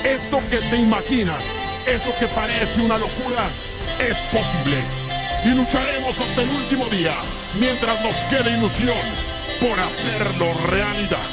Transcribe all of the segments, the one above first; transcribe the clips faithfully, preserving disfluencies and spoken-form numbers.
Eso que te imaginas, eso que parece una locura, es posible. Y lucharemos hasta el último día, mientras nos quede ilusión, por hacerlo realidad.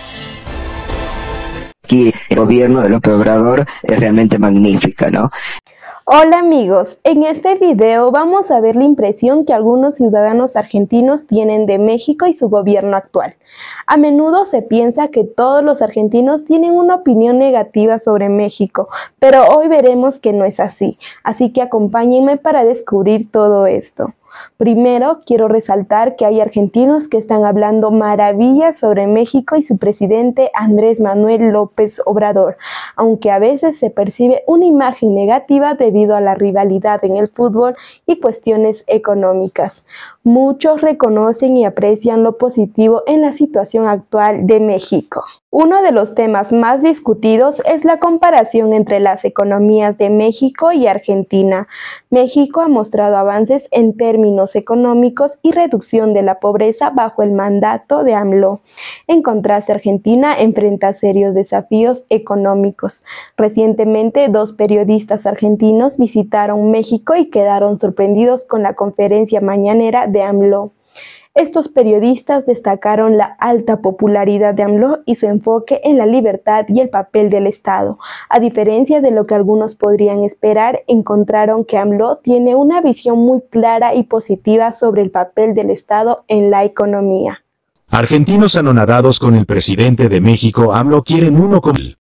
Aquí el gobierno de López Obrador es realmente magnífica, ¿no? Hola amigos, en este video vamos a ver la impresión que algunos ciudadanos argentinos tienen de México y su gobierno actual. A menudo se piensa que todos los argentinos tienen una opinión negativa sobre México, pero hoy veremos que no es así, así que acompáñenme para descubrir todo esto. Primero, quiero resaltar que hay argentinos que están hablando maravillas sobre México y su presidente Andrés Manuel López Obrador, aunque a veces se percibe una imagen negativa debido a la rivalidad en el fútbol y cuestiones económicas. Muchos reconocen y aprecian lo positivo en la situación actual de México. Uno de los temas más discutidos es la comparación entre las economías de México y Argentina. México ha mostrado avances en términos económicos y reducción de la pobreza bajo el mandato de AMLO. En contraste, Argentina enfrenta serios desafíos económicos. Recientemente, dos periodistas argentinos visitaron México y quedaron sorprendidos con la conferencia mañanera de AMLO. Estos periodistas destacaron la alta popularidad de AMLO y su enfoque en la libertad y el papel del Estado. A diferencia de lo que algunos podrían esperar, encontraron que AMLO tiene una visión muy clara y positiva sobre el papel del Estado en la economía. Argentinos anonadados con el presidente de México, AMLO, quieren uno con él.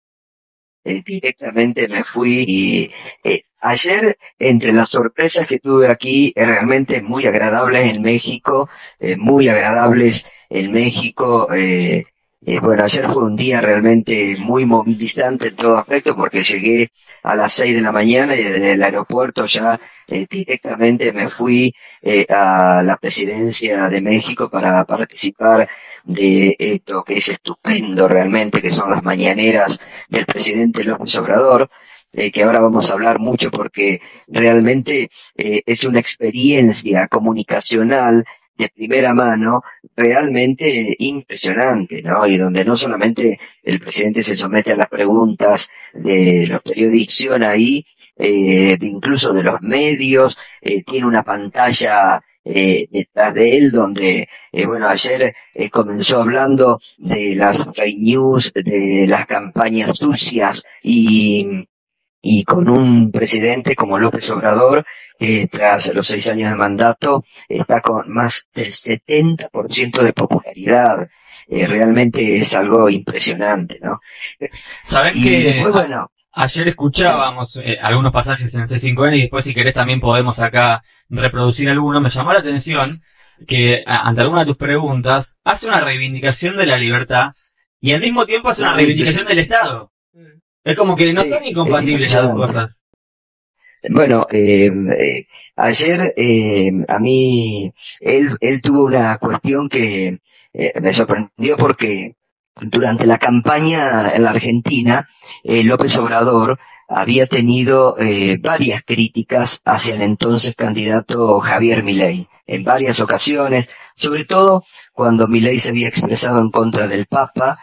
Eh, directamente me fui y eh, ayer, entre las sorpresas que tuve aquí, eh, realmente muy agradables en México, eh, muy agradables en México, eh, eh, bueno, ayer fue un día realmente muy movilizante en todo aspecto porque llegué a las seis de la mañana y desde el aeropuerto ya eh, directamente me fui eh, a la presidencia de México para participar de esto que es estupendo realmente, que son las mañaneras del presidente López Obrador, eh, que ahora vamos a hablar mucho porque realmente eh, es una experiencia comunicacional de primera mano realmente impresionante, ¿no? Y donde no solamente el presidente se somete a las preguntas de los periodistas ahí, eh, incluso de los medios, eh, tiene una pantalla eh, detrás de él donde, eh, bueno, ayer eh, comenzó hablando de las fake news, de las campañas sucias y y con un presidente como López Obrador, eh, tras los seis años de mandato, está con más del setenta por ciento de popularidad. Eh, realmente es algo impresionante, ¿no? Saben y que después, bueno, ayer escuchábamos eh, algunos pasajes en C cinco N y después si querés también podemos acá reproducir algunos. Me llamó la atención que a, ante alguna de tus preguntas hace una reivindicación de la libertad y al mismo tiempo hace una reivindicación del Estado. Es como que no sí, son incompatibles las dos cosas. Bueno, eh, eh, ayer eh, a mí, él, él tuvo una cuestión que eh, me sorprendió porque durante la campaña en la Argentina, eh, López Obrador había tenido eh, varias críticas hacia el entonces candidato Javier Milei, en varias ocasiones, sobre todo cuando Milei se había expresado en contra del Papa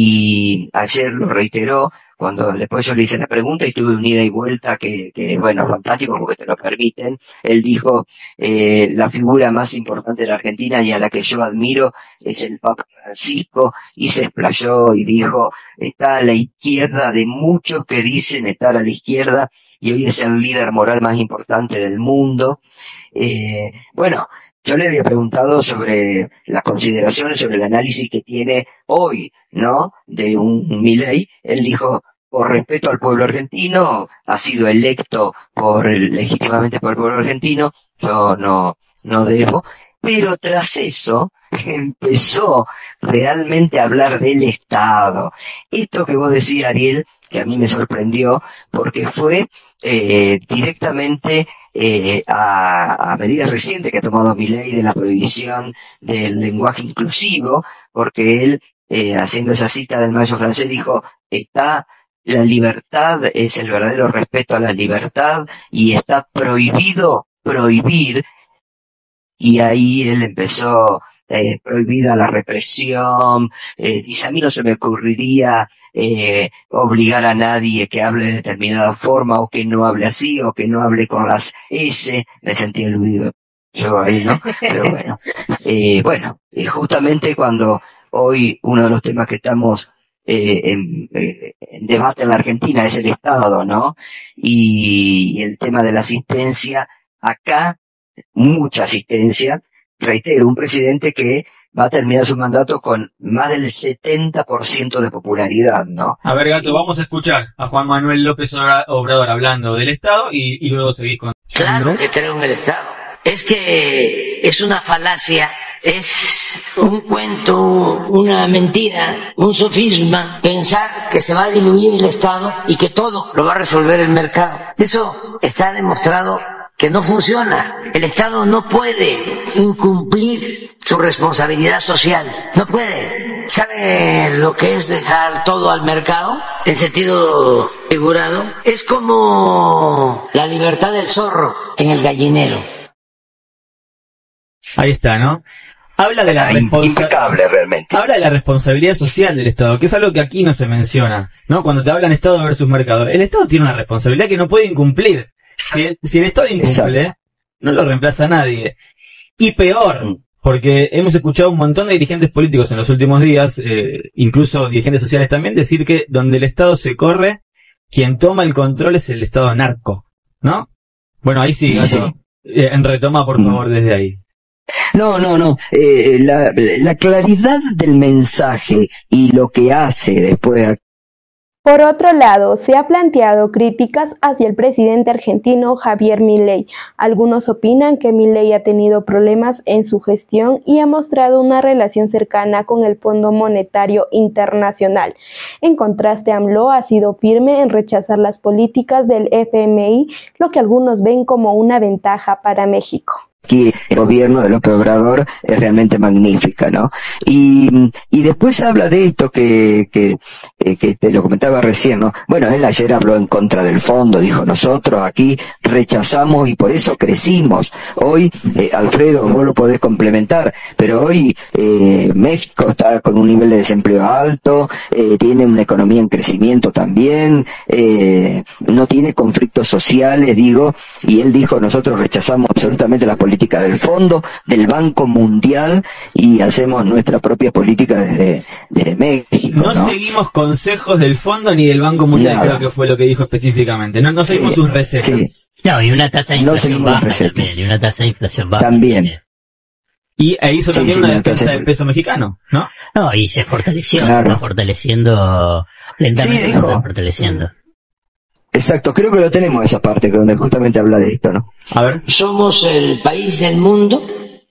y ayer lo reiteró. Cuando después yo le hice la pregunta y tuve un ida y vuelta que, que bueno, fantástico porque te lo permiten, él dijo, eh, la figura más importante de la Argentina y a la que yo admiro es el Papa Francisco, y se explayó y dijo, está a la izquierda de muchos que dicen estar a la izquierda y hoy es el líder moral más importante del mundo. Eh, bueno, yo le había preguntado sobre las consideraciones, sobre el análisis que tiene hoy, ¿no?, de un Milei. Él dijo, por respeto al pueblo argentino, ha sido electo por legítimamente por el pueblo argentino, yo no, no debo. Pero tras eso, empezó realmente a hablar del Estado. Esto que vos decís, Ariel, que a mí me sorprendió, porque fue eh, directamente eh, a, a medidas recientes que ha tomado Milei de la prohibición del lenguaje inclusivo, porque él, eh, haciendo esa cita del mayo francés, dijo, está la libertad, es el verdadero respeto a la libertad, y está prohibido prohibir. Y ahí él empezó eh, prohibida la represión, eh, dice, a mí no se me ocurriría eh, obligar a nadie que hable de determinada forma, o que no hable así, o que no hable con las S, me sentí aludido yo ahí, ¿no? Pero bueno, eh, bueno, y justamente cuando hoy uno de los temas que estamos eh, en, eh, en debate en la Argentina es el Estado, ¿no? Y, y el tema de la asistencia, acá, mucha asistencia, reitero, un presidente que va a terminar su mandato con más del setenta por ciento de popularidad, ¿no? A ver, Gato, vamos a escuchar a Juan Manuel López Obrador hablando del Estado y, y luego seguís con... Claro que creo en el Estado. Es que es una falacia, es un cuento, una mentira, un sofisma, pensar que se va a diluir el Estado y que todo lo va a resolver el mercado. Eso está demostrado que no funciona. El Estado no puede incumplir su responsabilidad social, no puede. ¿Sabe lo que es dejar todo al mercado? En sentido figurado, es como la libertad del zorro en el gallinero. Ahí está, ¿no? Habla de la impecable realmente. Habla de la responsabilidad social del Estado, que es algo que aquí no se menciona, ¿no? Cuando te hablan Estado versus mercado. El Estado tiene una responsabilidad que no puede incumplir. Si el, si el Estado incumple, Exacto. no lo reemplaza nadie. Y peor, porque hemos escuchado un montón de dirigentes políticos en los últimos días, eh, incluso dirigentes sociales también, decir que donde el Estado se corre, quien toma el control es el Estado narco, ¿no? Bueno, ahí sí, Gato, sí. Eh, en retoma por favor desde ahí. No, no, no. Eh, la, la claridad del mensaje y lo que hace después. Por otro lado, se ha planteado críticas hacia el presidente argentino Javier Milei. Algunos opinan que Milei ha tenido problemas en su gestión y ha mostrado una relación cercana con el Fondo Monetario Internacional. En contraste, AMLO ha sido firme en rechazar las políticas del F M I, lo que algunos ven como una ventaja para México. Aquí el gobierno de López Obrador es realmente magnífica, ¿no? Y, y después habla de esto que, que, que te lo comentaba recién, ¿no? Bueno, él ayer habló en contra del fondo, dijo, nosotros aquí rechazamos y por eso crecimos. Hoy, eh, Alfredo, vos lo podés complementar, pero hoy eh, México está con un nivel de desempleo alto, eh, tiene una economía en crecimiento también, eh, no tiene conflictos sociales, digo, y él dijo, nosotros rechazamos absolutamente la política política del Fondo, del Banco Mundial, y hacemos nuestra propia política desde, desde México, ¿no? No seguimos consejos del Fondo ni del Banco Mundial, Nada. Creo que fue lo que dijo específicamente. No, no seguimos sí, sus recetas. Sí. No, y una tasa de inflación no baja también, y una tasa de inflación baja también. también. Y ahí hizo también sí, sí, una defensa del peso mexicano, ¿no? No, y se fortaleció, claro. se va fortaleciendo lentamente, sí, se va fortaleciendo. Exacto, creo que lo tenemos esa parte donde justamente habla de esto, ¿no? A ver. Somos el país del mundo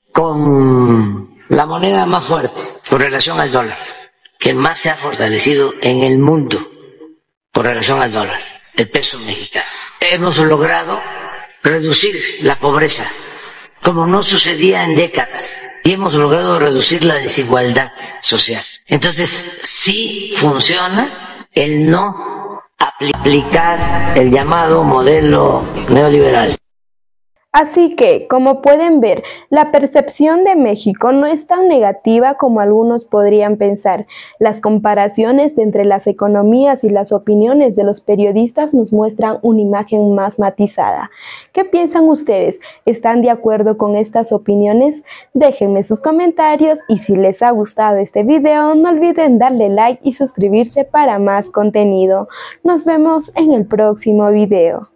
con la moneda más fuerte con relación al dólar, que más se ha fortalecido en el mundo con relación al dólar, el peso mexicano. Hemos logrado reducir la pobreza, como no sucedía en décadas, y hemos logrado reducir la desigualdad social. Entonces, sí funciona el no aplicar el llamado modelo neoliberal. Así que, como pueden ver, la percepción de México no es tan negativa como algunos podrían pensar. Las comparaciones entre las economías y las opiniones de los periodistas nos muestran una imagen más matizada. ¿Qué piensan ustedes? ¿Están de acuerdo con estas opiniones? Déjenme sus comentarios y si les ha gustado este video, no olviden darle like y suscribirse para más contenido. Nos vemos en el próximo video.